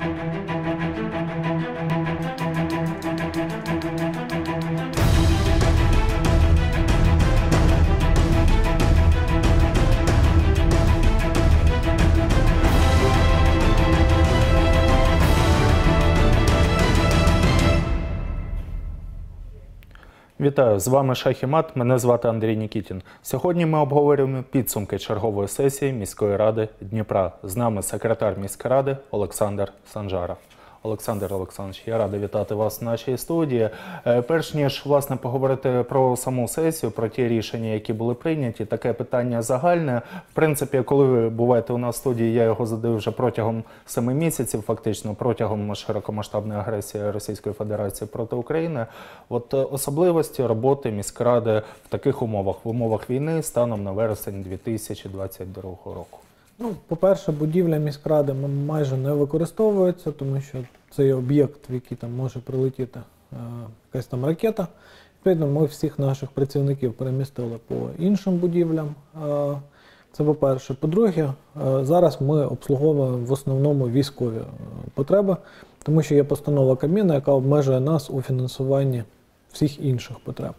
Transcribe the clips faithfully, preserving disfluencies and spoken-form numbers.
Вітаю, з вами Шах і Мат, мене звати Андрій Нікітін. Сьогодні ми обговорюємо підсумки чергової сесії міської ради Дніпра. З нами секретар міської ради Олександр Санжара. Олександр Олександрович, я радий вітати вас в нашій студії. Перш ніж, власне, поговорити про саму сесію, про ті рішення, які були прийняті, таке питання загальне. В принципі, коли ви буваєте у нас в студії, я його задаю вже протягом семи місяців, фактично, протягом широкомасштабної агресії Російської Федерації проти України. От особливості роботи міськради в таких умовах, в умовах війни, станом на вересень дві тисячі двадцять другого року. Ну, по-перше, будівля міськради майже не використовується, тому що це є об'єкт, в який там може прилетіти е, якась там ракета. Відповідно, ми всіх наших працівників перемістили по іншим будівлям. Е, це по-перше. По-друге, е, зараз ми обслуговуємо в основному військові потреби, тому що є постанова Кабміну, яка обмежує нас у фінансуванні всіх інших потреб.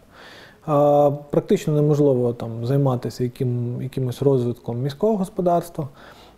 А, практично неможливо там займатися яким, якимось розвитком міського господарства.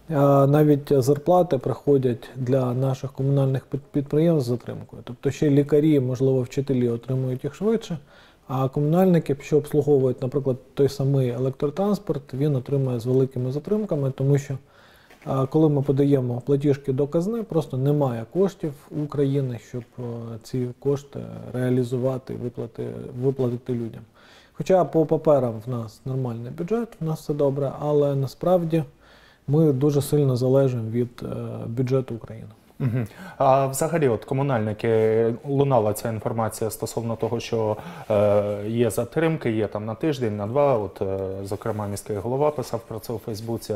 А, навіть зарплати приходять для наших комунальних підприємств з затримкою. Тобто ще лікарі, можливо, вчителі отримують їх швидше, а комунальники, що обслуговують, наприклад, той самий електротранспорт, він отримує з великими затримками, тому що а, коли ми подаємо платіжки до казни, просто немає коштів у країни, щоб а, ці кошти реалізувати і виплати, виплатити людям. Хоча по паперам в нас нормальний бюджет, в нас все добре, але насправді ми дуже сильно залежимо від е, бюджету України. Угу. А взагалі, от комунальники, лунала ця інформація стосовно того, що е, є затримки, є там на тиждень, на два, от, е, зокрема, міський голова писав про це у Фейсбуці.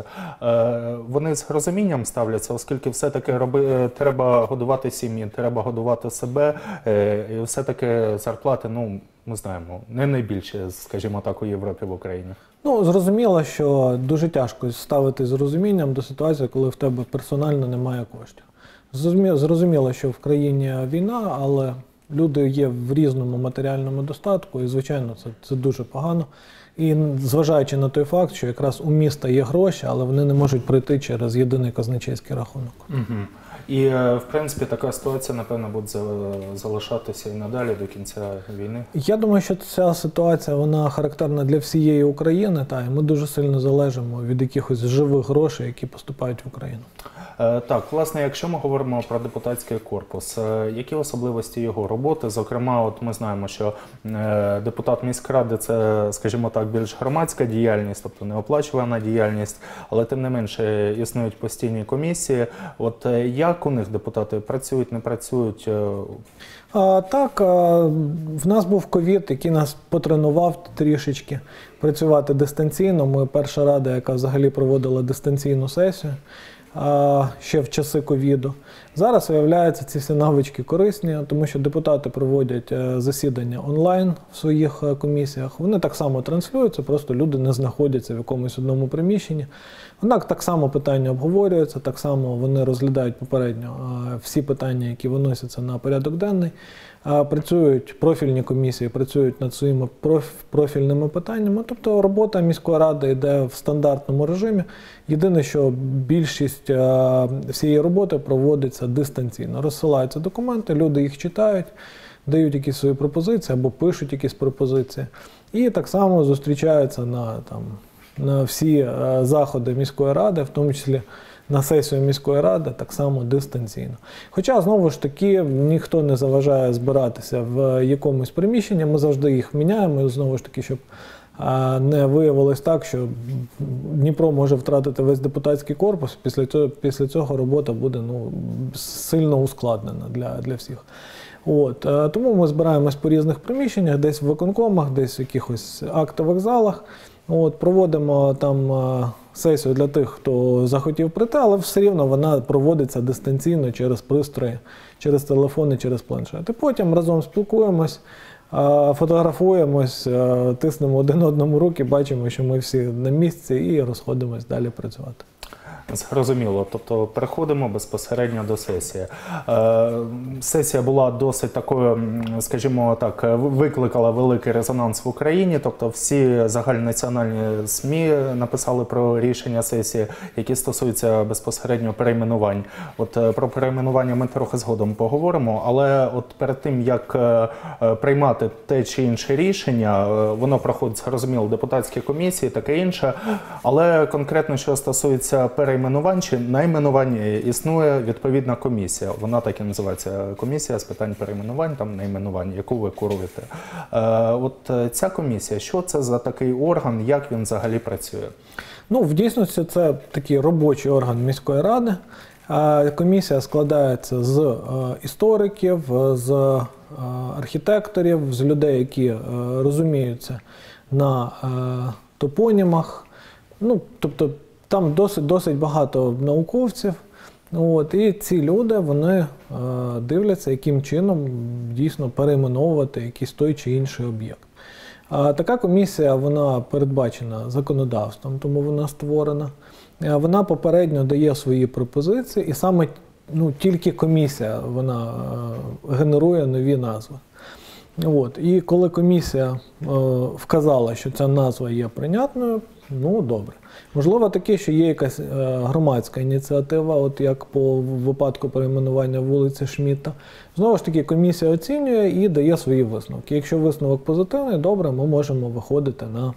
Е, вони з розумінням ставляться, оскільки все-таки роби, треба годувати сім'ї, треба годувати себе, е, і все-таки зарплати, ну, ми знаємо, не найбільше, скажімо так, у Європі, в Україні. Ну, зрозуміло, що дуже тяжко ставити з розумінням до ситуації, коли в тебе персонально немає коштів. Зрозуміло, що в країні війна, але люди є в різному матеріальному достатку, і, звичайно, це, це дуже погано. І зважаючи на той факт, що якраз у міста є гроші, але вони не можуть пройти через єдиний казначейський рахунок. Угу. І, в принципі, така ситуація, напевно, буде залишатися і надалі до кінця війни? Я думаю, що ця ситуація, вона характерна для всієї України, та, і ми дуже сильно залежимо від якихось живих грошей, які поступають в Україну. Так, власне, якщо ми говоримо про депутатський корпус, які особливості його роботи? Зокрема, от ми знаємо, що депутат міськради – це, скажімо так, більш громадська діяльність, тобто неоплачувана діяльність, але тим не менше існують постійні комісії. От як у них депутати працюють, не працюють? А, так, а, в нас був ковід, який нас потренував трішечки працювати дистанційно. Ми перша рада, яка взагалі проводила дистанційну сесію а, ще в часи ковіду. Зараз, виявляється, ці всі навички корисні, тому що депутати проводять засідання онлайн в своїх комісіях. Вони так само транслюються, просто люди не знаходяться в якомусь одному приміщенні. Однак так само питання обговорюються, так само вони розглядають попередньо всі питання, які виносяться на порядок денний. Працюють профільні комісії, працюють над своїми профільними питаннями. Тобто робота міської ради йде в стандартному режимі. Єдине, що більшість всієї роботи проводиться дистанційно. Розсилаються документи, люди їх читають, дають якісь свої пропозиції або пишуть якісь пропозиції. І так само зустрічаються на, там, на всі заходи міської ради, в тому числі на сесію міської ради, так само дистанційно. Хоча, знову ж таки, ніхто не заважає збиратися в якомусь приміщенні, ми завжди їх міняємо, знову ж таки, щоб не виявилось так, що Дніпро може втратити весь депутатський корпус, після цього, після цього робота буде ну, сильно ускладнена для, для всіх. От, тому ми збираємось по різних приміщеннях, десь в виконкомах, десь в якихось актових залах. От, проводимо там сесію для тих, хто захотів прийти, але все рівно вона проводиться дистанційно через пристрої, через телефони, через планшети. Потім разом спілкуємось, фотографуємось, тиснемо один одному руки, бачимо, що ми всі на місці і розходимось далі працювати. Зрозуміло. Тобто переходимо безпосередньо до сесії. Е, сесія була досить такою, скажімо так, викликала великий резонанс в Україні. Тобто всі загальнонаціональні ЗМІ написали про рішення сесії, які стосуються безпосередньо перейменувань. От е, про перейменування ми трохи згодом поговоримо, але от перед тим, як е, приймати те чи інше рішення, е, воно проходить, зрозуміло, депутатські комісії, таке інше, але конкретно, що стосується перейменувань чи найменувань, існує відповідна комісія. Вона так і називається комісія з питань перейменувань, там найменувань, яку ви куруєте. Е, от ця комісія, що це за такий орган, як він взагалі працює? Ну, в дійсності це такий робочий орган міської ради. Комісія складається з е, істориків, з е, архітекторів, з людей, які е, розуміються на е, топонімах. Ну, тобто там досить, досить багато науковців. От, і ці люди, вони е, дивляться, яким чином дійсно перейменовувати якийсь той чи інший об'єкт. А така комісія, вона передбачена законодавством, тому вона створена. Вона попередньо дає свої пропозиції, і саме ну, тільки комісія вона е, генерує нові назви. От. І коли комісія е, вказала, що ця назва є прийнятною, ну добре. Можливо таке, що є якась е, громадська ініціатива, от як по випадку перейменування вулиці Шмідта. Знову ж таки, комісія оцінює і дає свої висновки. Якщо висновок позитивний, добре, ми можемо виходити на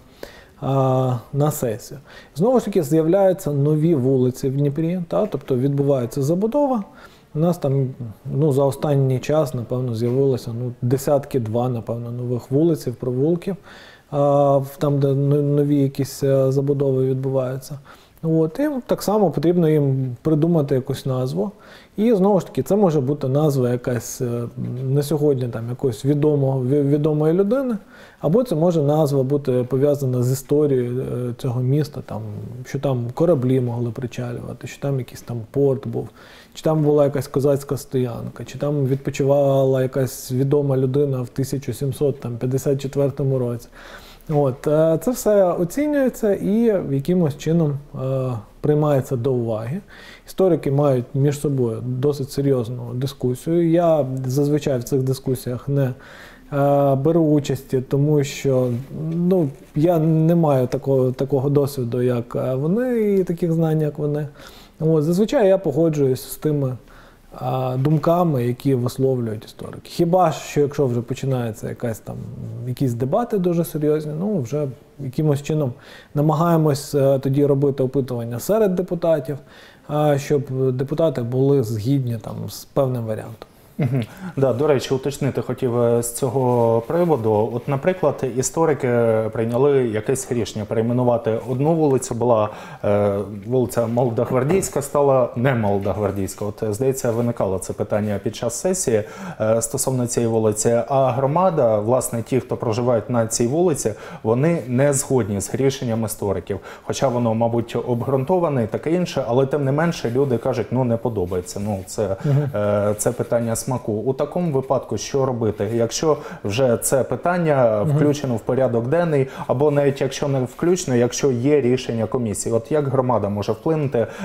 на сесію. Знову ж таки, з'являються нові вулиці в Дніпрі, та, тобто відбувається забудова. У нас там ну, за останній час, напевно, з'явилося ну, десятки два, напевно, нових вулиців, провулків, а, там, де нові якісь забудови відбуваються. От, і так само потрібно їм придумати якусь назву. І знову ж таки, це може бути назва якась на сьогодні там, якоїсь відомого, відомої людини, або це може назва бути пов'язана з історією цього міста, там, що там кораблі могли причалювати, що там якийсь там порт був, чи там була якась козацька стоянка, чи там відпочивала якась відома людина в тисяча сімсот п'ятдесят четвертому році. От, це все оцінюється і якимось чином е, приймається до уваги. Історики мають між собою досить серйозну дискусію. Я зазвичай в цих дискусіях не е, беру участі, тому що ну, я не маю такого, такого досвіду, як вони, і таких знань, як вони. От, зазвичай я погоджуюсь з тими думками, які висловлюють історики. Хіба що, якщо вже починається якась там, якісь дебати дуже серйозні, ну вже якимось чином намагаємось тоді робити опитування серед депутатів, щоб депутати були згідні там з певним варіантом. Угу. Да, до речі, уточнити хотів з цього приводу. От, наприклад, історики прийняли якесь рішення перейменувати одну вулицю, була е, вулиця Молодогвардійська, стала не Молодогвардійська. От, здається, виникало це питання під час сесії е, стосовно цієї вулиці. А громада, власне, ті, хто проживають на цій вулиці, вони не згодні з рішенням істориків. Хоча воно, мабуть, обґрунтоване і таке інше, але тим не менше люди кажуть, ну не подобається. Ну, це, е, це питання смаку. У такому випадку що робити? Якщо вже це питання включено в порядок денний, або навіть якщо не включено, якщо є рішення комісії. От як громада може вплинути е,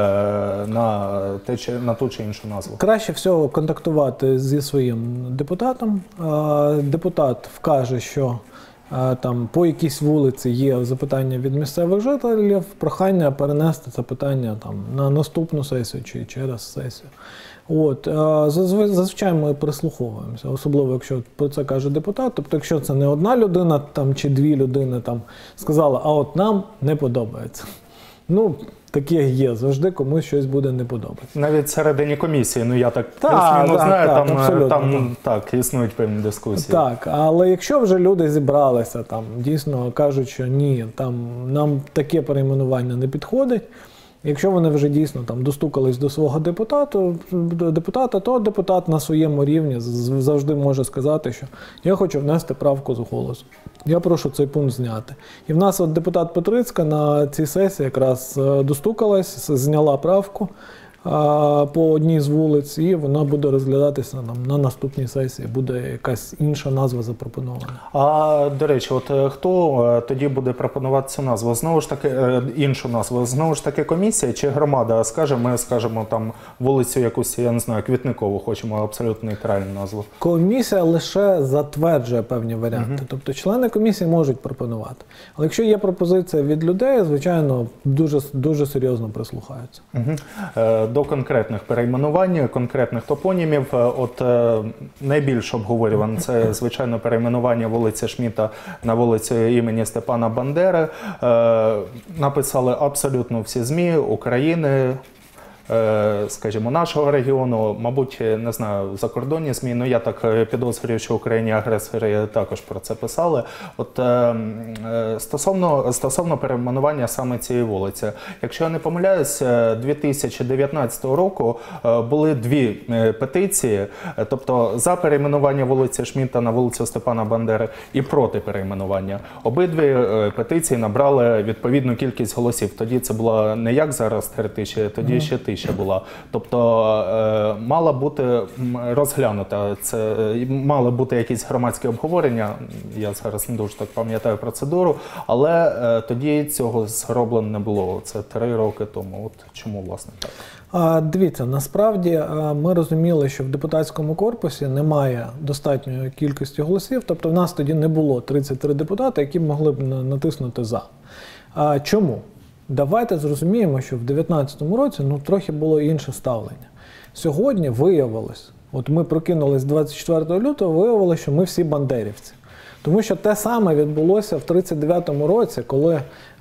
на, те, чи, на ту чи іншу назву? Краще всього контактувати зі своїм депутатом. Е, депутат вкаже, що е, там по якійсь вулиці є запитання від місцевих жителів, прохання перенести це питання там, на наступну сесію чи через сесію. От, зазвичай ми прислуховуємося, особливо якщо про це каже депутат. Тобто, якщо це не одна людина там, чи дві людини там, сказали, а от нам не подобається. Ну, таке є, завжди комусь щось буде не подобатися. Навіть всередині комісії, ну я так плюс-мінус знаю, так, там, там так, існують певні дискусії. Так, але якщо вже люди зібралися, там, дійсно кажуть, що ні, там, нам таке перейменування не підходить, якщо вони вже дійсно там достукались до свого депутата, депутата, то депутат на своєму рівні завжди може сказати, що я хочу внести правку з голосу. Я прошу цей пункт зняти. І в нас от депутат Петрицька на цій сесії якраз достукалась, зняла правку, по одній з вулиць, і вона буде розглядатися нам на наступній сесії, буде якась інша назва запропонована. А, до речі, от хто тоді буде пропонувати цю назву? Знову ж таки, іншу назву, знову ж таки комісія чи громада скаже, ми скажемо там вулицю якусь, я не знаю, Квітникову, хочемо абсолютно нейтральну назву. Комісія лише затверджує певні варіанти, угу. Тобто члени комісії можуть пропонувати. Але якщо є пропозиція від людей, звичайно, дуже, дуже серйозно прислухаються. Угу. До конкретних перейменувань, конкретних топонімів, от найбільш обговорюване це, звичайно, перейменування вулиці Шмідта на вулицю імені Степана Бандери. Написали абсолютно всі ЗМІ України, скажімо, нашого регіону, мабуть, не знаю, закордонні ЗМІ, але я так підозрюю, що Україні-агресори також про це писали. От стосовно, стосовно перейменування саме цієї вулиці. Якщо я не помиляюсь, дві тисячі дев'ятнадцятого року були дві петиції, тобто за перейменування вулиці Шмідта на вулицю Степана Бандери і проти перейменування. Обидві петиції набрали відповідну кількість голосів. Тоді це було не як зараз три тисячі, тоді ще тисяча була. Тобто е, мала бути розглянута, це, мали бути якісь громадські обговорення, я зараз не дуже так пам'ятаю процедуру, але е, тоді цього зроблено не було. Це три роки тому. От чому, власне, так? А, дивіться, насправді ми розуміли, що в депутатському корпусі немає достатньої кількості голосів, тобто в нас тоді не було тридцять три депутати, які могли б натиснути «за». А, чому? Давайте зрозуміємо, що в дві тисячі дев'ятнадцятому році ну, трохи було інше ставлення. Сьогодні виявилось, от ми прокинулись двадцять четвертого лютого, виявилося, що ми всі бандерівці. Тому що те саме відбулося в тридцять дев'ятому році, коли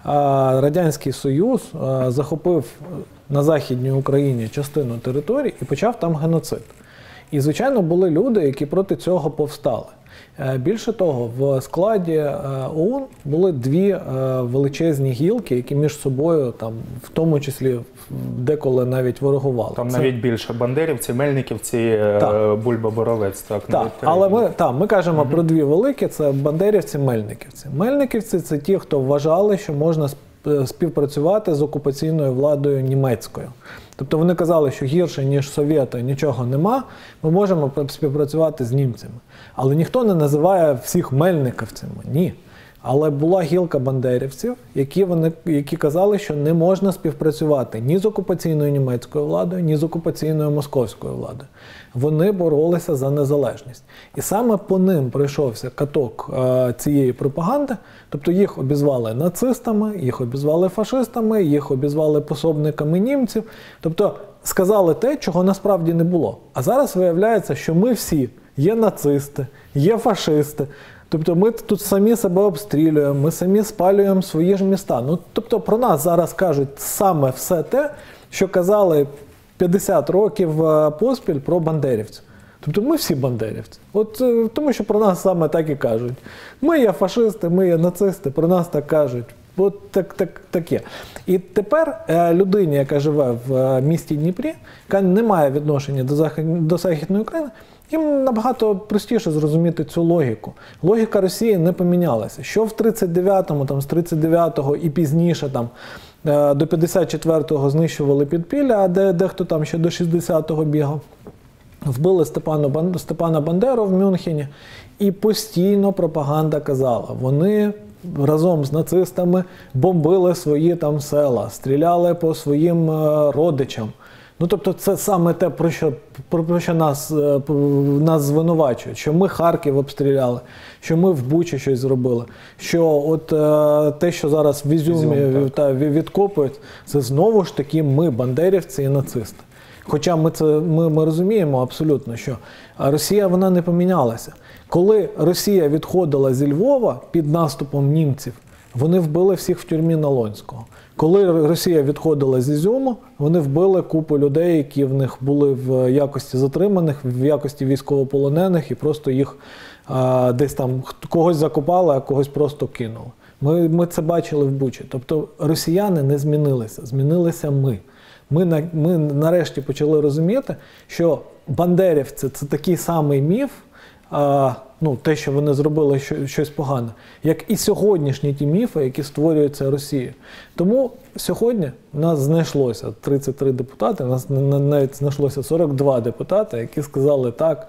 а, Радянський Союз а, захопив на Західній Україні частину територій і почав там геноцид. І, звичайно, були люди, які проти цього повстали. Більше того, в складі ОУН були дві величезні гілки, які між собою, там, в тому числі, деколи навіть ворогували. Там Це... навіть більше бандерівці, мельниківці, Бульба-Боровець. Так, так. Але ми, так, ми кажемо угу. про дві великі, це бандерівці, мельниківці. Мельниківці – це ті, хто вважали, що можна співпрацювати з окупаційною владою німецькою. Тобто вони казали, що гірше, ніж совєти, нічого нема, ми можемо співпрацювати з німцями. Але ніхто не називає всіх мельниківцями, ні. Але була гілка бандерівців, які, вони, які казали, що не можна співпрацювати ні з окупаційною німецькою владою, ні з окупаційною московською владою. Вони боролися за незалежність. І саме по ним пройшовся каток е, цієї пропаганди, тобто їх обізвали нацистами, їх обізвали фашистами, їх обізвали пособниками німців, тобто сказали те, чого насправді не було. А зараз виявляється, що ми всі є нацисти, є фашисти, тобто ми тут самі себе обстрілюємо, ми самі спалюємо свої ж міста. Ну, тобто про нас зараз кажуть саме все те, що казали п'ятдесят років поспіль про бандерівців. Тобто ми всі бандерівці. От тому що про нас саме так і кажуть. Ми є фашисти, ми є нацисти, про нас так кажуть. От так, так, таке. І тепер людині, яка живе в місті Дніпрі, яка не має відношення до, захід... до Західної України, їм набагато простіше зрозуміти цю логіку. Логіка Росії не помінялася. Що в тридцять дев'ятому, там, з тридцять дев'ятого і пізніше там, до п'ятдесят четвертого знищували підпілля, а де, дехто там ще до шістдесятого бігав. Вбили Степану, Степана Бандеру в Мюнхені. І постійно пропаганда казала, вони разом з нацистами бомбили свої там села, стріляли по своїм родичам. Ну, тобто, це саме те, про що, про, про що нас, нас звинувачують, що ми Харків обстріляли, що ми в Бучі щось зробили, що от е, те, що зараз в Ізюмі Ізюм, та, відкопують, це знову ж таки ми, бандерівці і нацисти. Хоча ми, це, ми, ми розуміємо абсолютно, що Росія, вона не помінялася. Коли Росія відходила зі Львова під наступом німців, вони вбили всіх в тюрмі Налонського. Коли Росія відходила з Ізюму, вони вбили купу людей, які в них були в якості затриманих, в якості військовополонених, і просто їх а, десь там когось закопали, а когось просто кинули. Ми, ми це бачили в Бучі. Тобто росіяни не змінилися, змінилися ми. Ми, на, ми нарешті почали розуміти, що бандерівці – це такий самий міф, а, ну, те, що вони зробили що, щось погане, як і сьогоднішні ті міфи, які створюються Росією. Тому сьогодні в нас знайшлося тридцять три депутати, в нас навіть знайшлося сорок два депутати, які сказали так,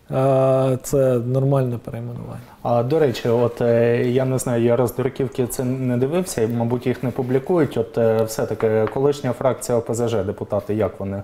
це нормальне перейменування. А, до речі, от я не знаю, я роздурківки це не дивився, мабуть, їх не публікують. От все-таки колишня фракція О Пе Зе Же, депутати, як вони?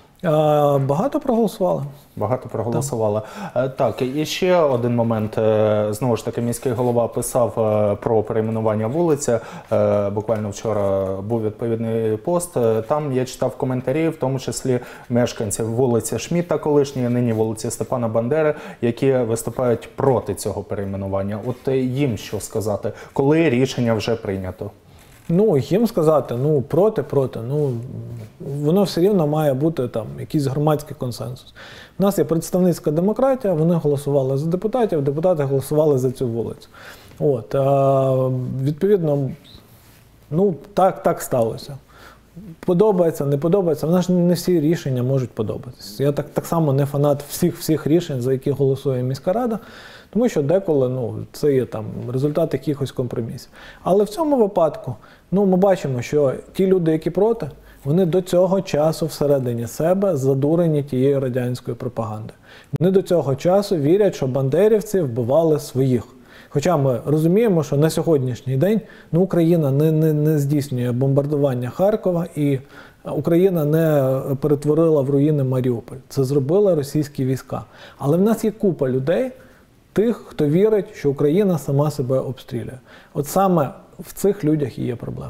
А, багато проголосували. Багато проголосували. Так. так, і ще один момент. Знову ж таки, міський голова писав про перейменування вулиці. Буквально вчора був відповідний пост. Там я читав коментарі, в тому числі мешканців вулиці Шмідта колишньої, нині вулиці Степана Бандери, які виступають проти цього перейменування. От їм що сказати, коли рішення вже прийнято? Ну, їм сказати, ну, проти-проти, ну, воно все рівно має бути там якийсь громадський консенсус. У нас є представницька демократія, вони голосували за депутатів, депутати голосували за цю вулицю. От, а, відповідно, ну, так, так сталося. Подобається, не подобається, вона ж не всі рішення можуть подобатися. Я так, так само не фанат всіх-всіх рішень, за які голосує міська рада, тому що деколи, ну, це є там результат якихось компромісів. Але в цьому випадку, ну, ми бачимо, що ті люди, які проти, вони до цього часу всередині себе задурені тією радянською пропагандою. Вони до цього часу вірять, що бандерівці вбивали своїх. Хоча ми розуміємо, що на сьогоднішній день, ну, Україна не, не, не здійснює бомбардування Харкова і Україна не перетворила в руїни Маріуполь. Це зробили російські війська. Але в нас є купа людей, тих, хто вірить, що Україна сама себе обстрілює. От саме в цих людях і є проблема.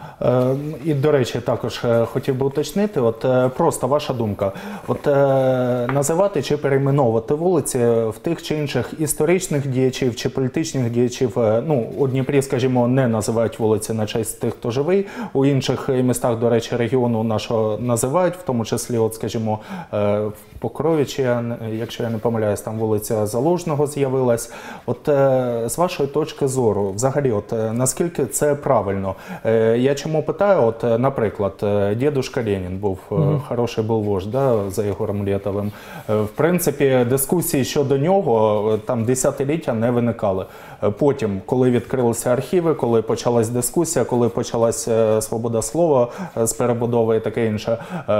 І, до речі, також хотів би уточнити, от просто ваша думка, от називати чи перейменовувати вулиці в тих чи інших історичних діячів чи політичних діячів, ну, у Дніпрі, скажімо, не називають вулиці на честь тих, хто живий, у інших містах, до речі, регіону нашого називають, в тому числі, от, скажімо, в Покровичі, якщо я не помиляюсь, там вулиця Залужного з'явилась. От з вашої точки зору, взагалі, от наскільки це правильно? Я чому питаю, от, наприклад, дідушка Ленін був, mm-hmm. хороший був вождь, да, за Єгором Лєтовим. В принципі, дискусії щодо нього там десятиліття не виникали. Потім, коли відкрилися архіви, коли почалась дискусія, коли почалась свобода слова з перебудови і таке інше,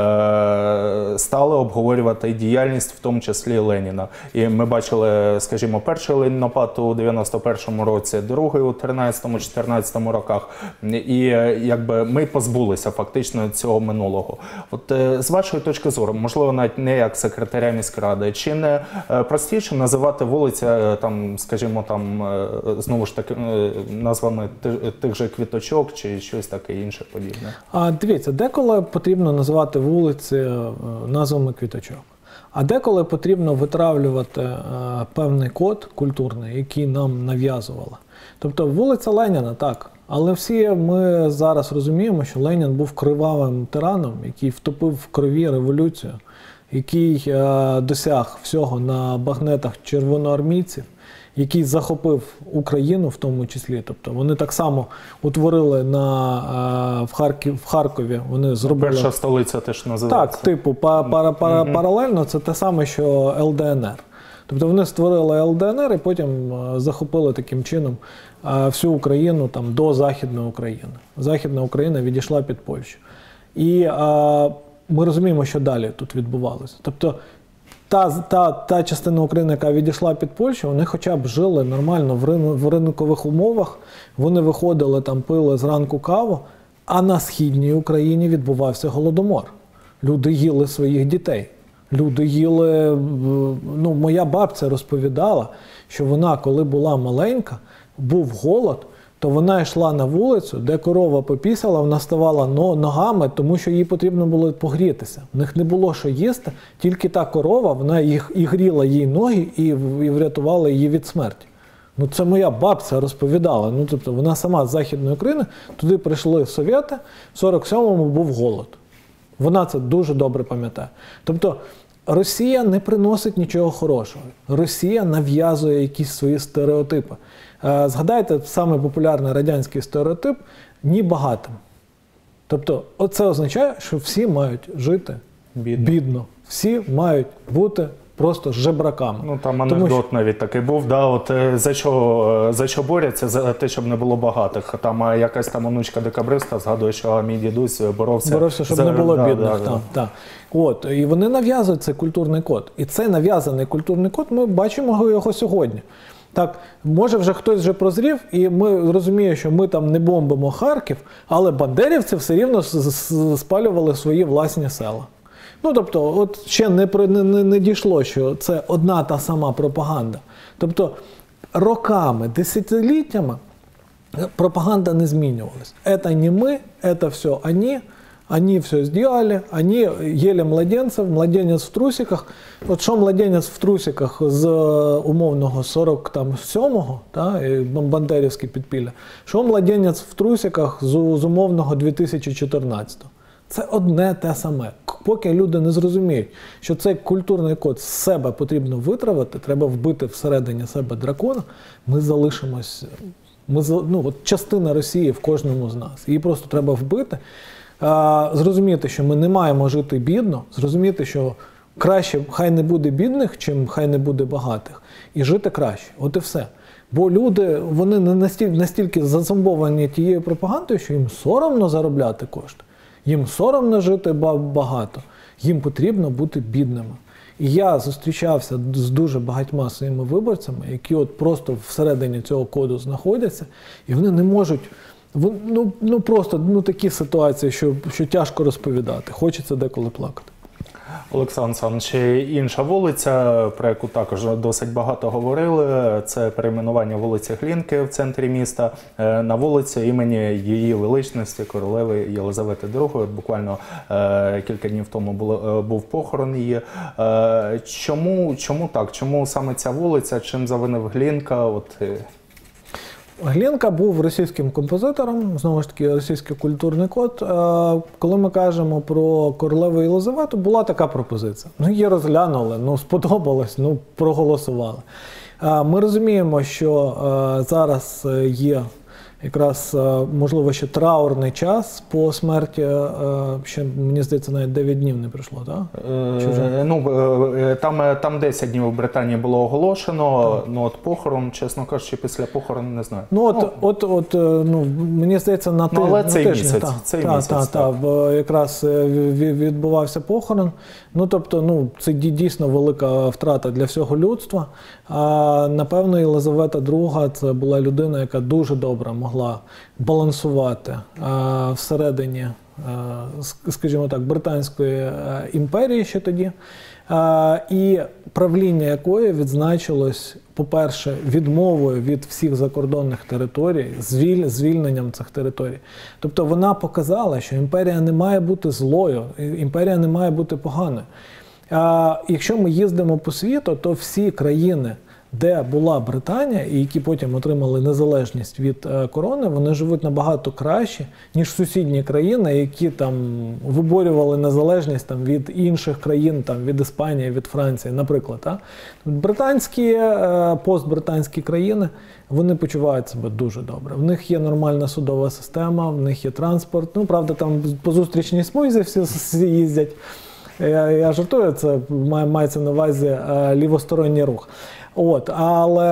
стали обговорювати діяльність, в тому числі Леніна. І ми бачили, скажімо, перший ленінопад у дев'яносто першому році, другий у тринадцятому-чотирнадцятому роках. І якби ми позбулися фактично цього минулого. От з вашої точки зору, можливо, навіть не як секретаря міськради, чи не простіше називати вулиці, там, скажімо, там, знову ж таки, назвами тих же Квіточок чи щось таке інше подібне? А дивіться, деколи потрібно називати вулиці назвами Квіточок. А деколи потрібно витравлювати е, певний код культурний, який нам нав'язували. Тобто вулиця Леніна, так, але всі ми зараз розуміємо, що Ленін був кривавим тираном, який втопив в крові революцію, який е, досяг всього на багнетах червоноармійців, який захопив Україну в тому числі. Тобто вони так само утворили на, в, Харків, в Харкові, вони зробили... Перша столиця теж називається. Так, типу, па, пара, пара, mm-hmm. паралельно це те саме, що Ел Де Ен Ер. Тобто вони створили Ел Де Ен Ер і потім захопили таким чином всю Україну там, до Західної України. Західна Україна відійшла під Польщу. І а, ми розуміємо, що далі тут відбувалося. Тобто Та, та, та частина України, яка відійшла під Польщу, вони хоча б жили нормально в, рин, в ринкових умовах, вони виходили, там, пили зранку каву, а на Східній Україні відбувався Голодомор. Люди їли своїх дітей. Люди їли, ну, моя бабця розповідала, що вона, коли була маленька, був голод, то вона йшла на вулицю, де корова попісала, вона ставала ногами, тому що їй потрібно було погрітися. В них не було що їсти, тільки та корова, вона їх і гріла їй ноги, і, і врятувала її від смерті. Ну, це моя бабця розповідала. Ну, тобто, вона сама з Західної України, туди прийшли совєти, в сорок сьомому був голод. Вона це дуже добре пам'ятає. Тобто, Росія не приносить нічого хорошого. Росія нав'язує якісь свої стереотипи. Згадайте, самий популярний радянський стереотип – ні багатим. Тобто, це означає, що всі мають жити бідно. бідно. Всі мають бути просто жебраками. Ну там Тому анекдот навіть такий був, да, от е, за що, е, за що борються, за те, щоб не було багатих. Там е, якась там онучка декабриста згадує, що мій дідусь боровся, боровся, щоб за... не було да, бідних. да, там, да. та. От, і вони нав'язують цей культурний код. І цей нав'язаний культурний код, ми бачимо його сьогодні. Так, може вже хтось вже прозрів, і ми розуміємо, що ми там не бомбимо Харків, але бандерівці все рівно спалювали свої власні села. Ну, тобто, от ще не, не, не, не дійшло, що це одна та сама пропаганда. Тобто, роками, десятиліттями пропаганда не змінювалась. Це не ми, це все вони, вони все зробили, вони їли младенців, младенець в трусиках. От що младенець в трусиках з умовного сорок сьомого, та, бандерівське підпілля, що младенець в трусиках з, з умовного дві тисячі чотирнадцятого. Це одне те саме. Поки люди не зрозуміють, що цей культурний код з себе потрібно витравити, треба вбити всередині себе дракона, ми залишимось, ми, ну, от частина Росії в кожному з нас. Її просто треба вбити, а, зрозуміти, що ми не маємо жити бідно, зрозуміти, що краще хай не буде бідних, чим хай не буде багатих, і жити краще. От і все. Бо люди, вони не настільки, настільки зазомбовані тією пропагандою, що їм соромно заробляти кошти. Їм соромно жити багато, їм потрібно бути бідними. І я зустрічався з дуже багатьма своїми виборцями, які от просто всередині цього коду знаходяться, і вони не можуть, ну, ну просто ну, такі ситуації, що, що тяжко розповідати, хочеться деколи плакати. Олександр Олександрович, інша вулиця, про яку також досить багато говорили, це перейменування вулиці Глінки в центрі міста на вулицю імені її величності королеви Єлизавети другої. Буквально е, кілька днів тому було, був похорон її. Е, чому, чому так? Чому саме ця вулиця? Чим завинив Глінка? От, е... Глінка був російським композитором, знову ж таки, російський культурний код. Коли ми кажемо про королеву Єлизавету, була така пропозиція. Ну, її розглянули, ну, сподобалось, ну, проголосували. Ми розуміємо, що зараз є якраз, можливо, ще траурний час по смерті, ще, мені здається, навіть дев'ять днів не пройшло, так? Е, ну, там, там десять днів в Британії було оголошено, ну от похорон, чесно кажучи, після похорону не знаю. Ну, от, ну, от, от, ну, мені здається, на тиждень. Ну, але цей тиждень, місяць, та, цей та, місяць, та, так. та, бо якраз відбувався похорон. Ну, тобто, ну, це дійсно велика втрата для всього людства. А, напевно, Єлизавета друга – це була людина, яка дуже добре могла балансувати а, всередині, а, скажімо так, Британської імперії ще тоді, а, і правління якої відзначилось, по-перше, відмовою від всіх закордонних територій, звіль, звільненням цих територій. Тобто вона показала, що імперія не має бути злою, імперія не має бути поганою. А, якщо ми їздимо по світу, то всі країни, де була Британія, і які потім отримали незалежність від е, корони, вони живуть набагато краще, ніж сусідні країни, які там виборювали незалежність там, від інших країн, там, від Іспанії, від Франції, наприклад. А? Британські, е, постбританські країни, вони почувають себе дуже добре. В них є нормальна судова система, в них є транспорт. Ну, правда, там по зустрічній смузі всі, всі їздять. Я, я жартую, це мається на увазі е, лівосторонній рух. От, але,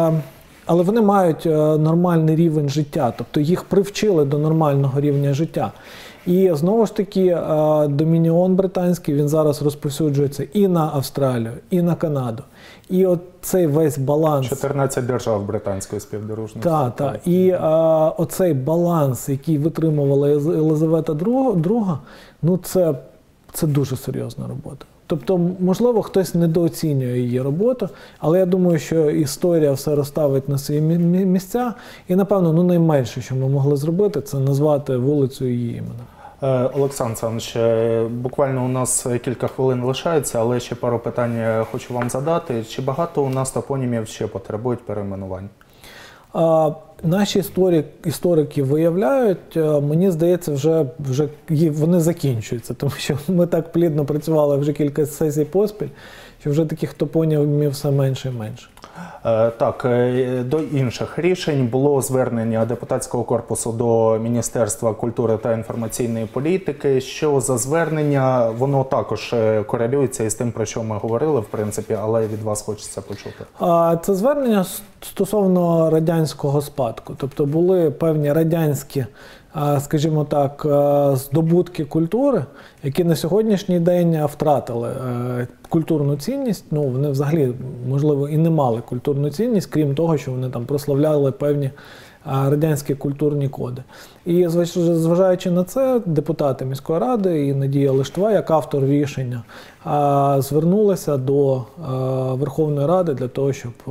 але вони мають нормальний рівень життя, тобто їх привчили до нормального рівня життя. І знову ж таки, домініон британський, він зараз розповсюджується і на Австралію, і на Канаду. І от цей весь баланс... чотирнадцять держав британської співдружності. Так, так. І а, оцей баланс, який витримувала Єлизавета друга, ну це, це дуже серйозна робота. Тобто, можливо, хтось недооцінює її роботу, але я думаю, що історія все розставить на свої місця. І, напевно, ну, найменше, що ми могли зробити, це назвати вулицю її іменем. Олександр Олександрович, буквально у нас кілька хвилин лишається, але ще пару питань хочу вам задати. Чи багато у нас топонімів ще потребують перейменувань? Наші історик, історики виявляють, е, мені здається, вже, вже є- вони закінчуються, тому що ми так плідно працювали вже кілька сесій поспіль, що вже таких топонімів все менше і менше. Е, Так, е, до інших рішень було звернення депутатського корпусу до Міністерства культури та інформаційної політики. Що за звернення, воно також е, корелюється із тим, про що ми говорили, в принципі, але від вас хочеться почути. А це звернення с- стосовно радянського спадку. Тобто були певні радянські, а, скажімо так, а, здобутки культури, які на сьогоднішній день втратили е, культурну цінність. Ну, вони взагалі, можливо, і не мали культурну цінність, крім того, що вони там прославляли певні а, радянські культурні коди. І зваж- зважаючи на це, депутати міської ради і Надія Лиштва, як автор рішення, а, звернулися до а, Верховної Ради для того, щоб а,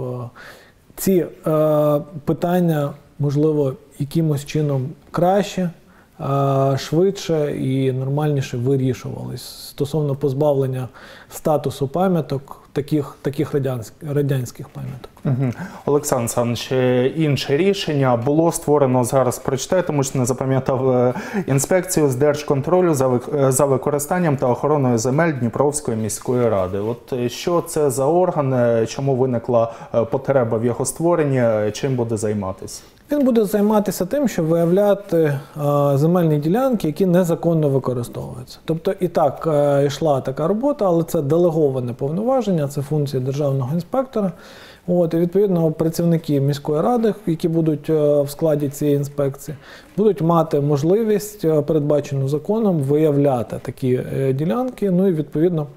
ці а, питання, можливо, якимось чином краще, а, швидше і нормальніше вирішувались стосовно позбавлення статусу пам'яток, таких, таких радянських, радянських пам'яток. Угу. Олександр Олександрович, е, інше рішення було створено, зараз прочитаю, тому що не запам'ятав, е, інспекцію з держконтролю за, вик- е, за використанням та охороною земель Дніпровської міської ради. От е, що це за орган, е, чому виникла е, потреба в його створенні, е, чим буде займатися? Він буде займатися тим, щоб виявляти е, земельні ділянки, які незаконно використовуються. Тобто і так е, йшла така робота, але це делеговане повноваження, це функція державного інспектора. От, і відповідно працівники міської ради, які будуть е, в складі цієї інспекції, будуть мати можливість, е, передбачену законом, виявляти такі е, ділянки. Ну і відповідно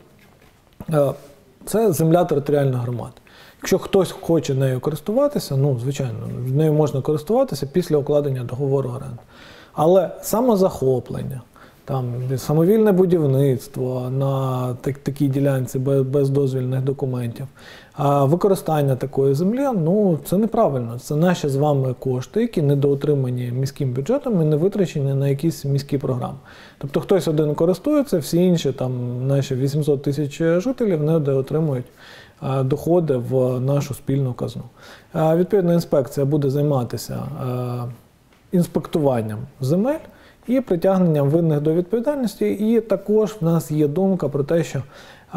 е, це земля територіальної громади. Якщо хтось хоче нею користуватися, ну, звичайно, нею можна користуватися після укладення договору оренди. Але самозахоплення, там, самовільне будівництво на так, такій ділянці без, без дозвільних документів, а використання такої землі, ну, це неправильно. Це наші з вами кошти, які недоотримані міським бюджетом і не витрачені на якісь міські програми. Тобто хтось один користується, всі інші, там, наші вісімсот тисяч жителів не отримують доходи в нашу спільну казну. Відповідно, інспекція буде займатися інспектуванням земель і притягненням винних до відповідальності. І також в нас є думка про те, що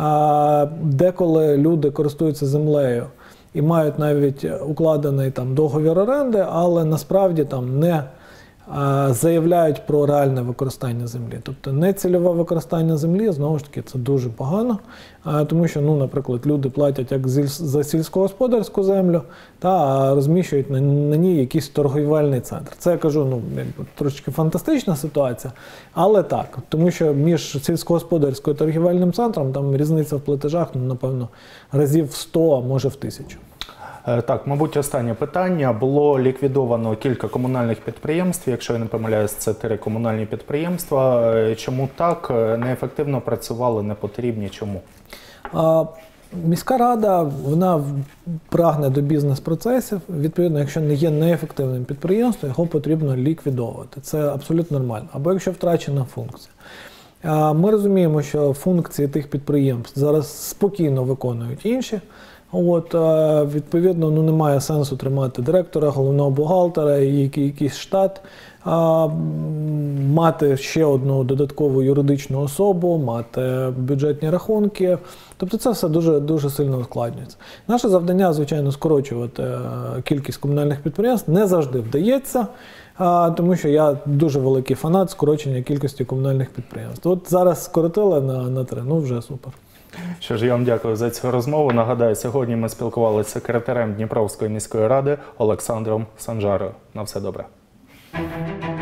деколи люди користуються землею і мають навіть укладений там договір оренди, але насправді там не заявляють про реальне використання землі. Тобто нецільове використання землі, знову ж таки, це дуже погано, тому що, ну, наприклад, люди платять як за сільськогосподарську землю, та розміщують на, на ній якийсь торгівельний центр. Це, я кажу, ну, трошки фантастична ситуація, але так, тому що між сільськогосподарською і торгівельним центром там різниця в платежах, ну, напевно, разів в сто, а може в тисячу. Так, мабуть, останнє питання. Було ліквідовано кілька комунальних підприємств, якщо я не помиляюсь, це три комунальні підприємства. Чому так? Неефективно працювали, не потрібні? Чому? А, міська рада, вона прагне до бізнес-процесів. Відповідно, якщо не є неефективним підприємством, його потрібно ліквідовувати. Це абсолютно нормально. Або якщо втрачена функція. А, ми розуміємо, що функції тих підприємств зараз спокійно виконують інші. От, відповідно, ну, немає сенсу тримати директора, головного бухгалтера і якийсь штат, а, мати ще одну додаткову юридичну особу, мати бюджетні рахунки. Тобто це все дуже, дуже сильно ускладнюється. Наше завдання, звичайно, скорочувати кількість комунальних підприємств. Не завжди вдається, а, тому що я дуже великий фанат скорочення кількості комунальних підприємств. От зараз скоротили на, на три, ну вже супер. Що ж, я вам дякую за цю розмову. Нагадаю, сьогодні ми спілкувалися з секретарем Дніпровської міської ради Олександром Санжарою. На все добре.